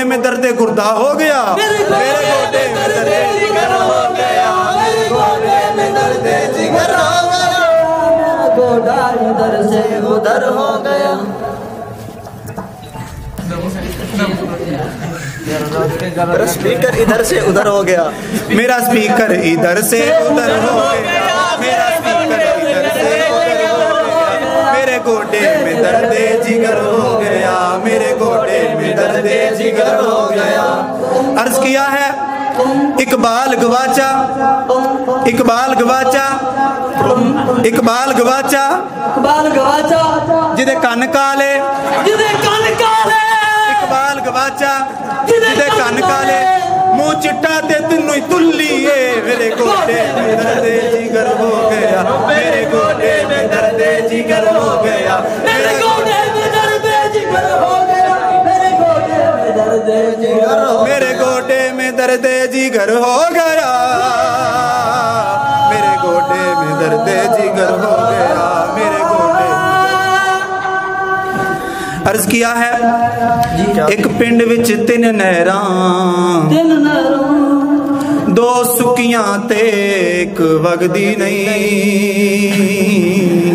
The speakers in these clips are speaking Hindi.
में दर्द गुर्दा हो गया, मेरे गोडे में दर्द जिगर हो गया, मेरे गोडे में दर्द जिगर हो गया, गोडा इधर से उधर हो गया। मेरा स्पीकर इधर से उधर हो गया, मेरा स्पीकर इधर से उधर हो गया, मेरा स्पीकर इधर से उधर हो गया, मेरे गोडे में दर्द जिगर हो गया, मेरे गोडे में दर्द जिगर हो गया। अर्ज किया है इकबाल गवाचा, इकबाल गवाचा, इकबाल गवाचा, इकबाल गवाचा, जिदे कन काले, जिदे कन काले, इकबाल गवाचा जिदे कन काले, मुंह चिट्टा ते तिन्नू ही तुल्लीए, मेरे गोडे में दर्द जिगर हो गया, मेरे गोडे में दर्द जिगर हो गया, मेरे गोडे में दर्द जिगर हो गया, मेरे गोडे में दर्द जिगर हो, मेरे गोडे में दर्द जिगर हो गया, मेरे गोडे में दर्द जिगर हो गया, मेरे गोडे। अर्ज किया है एक पिंड विच तीन नहरां, दो सुकियां ते एक वगदी नहीं।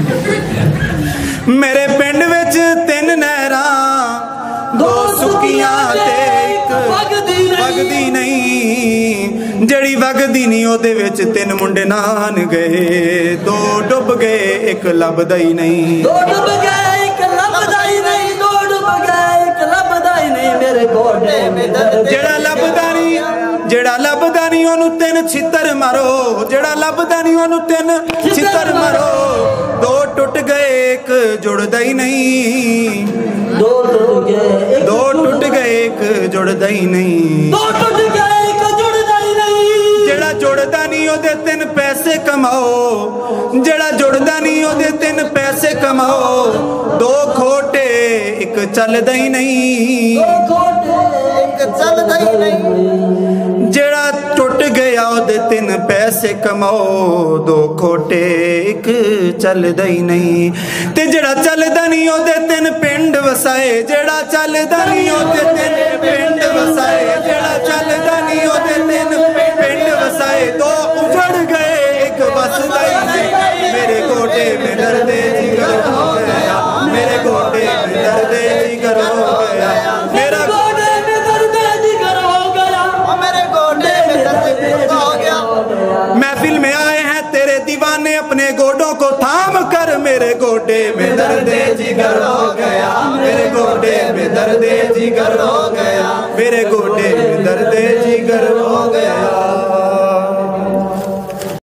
मेरे पिंड विच तीन नहरां, दो सुकियां ते एक वगदी नहीं। जड़ी वगदी नहीं ओदे विच तीन मुंडे नान गए, दो डुब गए एक लभदा ही नहीं, दो डुब गए एक लभदा ही नहीं, दो डुब गए एक लभदा ही नहीं, मेरे गोडे में दर्द। जेड़ा लभदा नहीं, जेड़ा लभदा नहीं ओनू तीन छितर मारो, जेड़ा लभदा नहीं ओनू तीन छितर मारो, दो टुट गए एक जुड़दा ही नहीं, दो टुट गए एक जुड़दा ही नहीं, दो टुट गए एक जुड़दा ही नहीं। जेड़ा जुड़दा नहीं ओदे तीन पैसे कमाओ, जेड़ा जुड़दा नहीं ओदे तीन पैसे कमाओ, दो खोटे एक चलदा ही नहीं, दो खोटे एक चलदा ही नहीं। जेड़ा टुट गया ओदे तीन पैसे कमाओ, दो खोटे एक चलदा ही नहीं। ते जेड़ा चलदा नहीं ओदे तीन पिंड वसाए, जेड़ा चलदा नहीं ओदे तीन पिंड वसाए, जेड़ा चलदा नहीं ओदे तीन पिंड वसाए, दो उजड़ गए एक वसदा ही नहीं, मेरे गोडे में दर्द जिगर हो गया, मेरे गोडे में दर्द जिगर हो गया, मेरा गोडे में दर्द जिगर हो गया, मेरे गोडे में दर्द जिगर हो गया। महफिल में आए हैं तेरे दीवाने अपने गोडों को थाम कर, मेरे गोडे में दर्द जिगर हो गया, मेरे गोडे में दर्द जिगर हो गया, मेरे गोडे में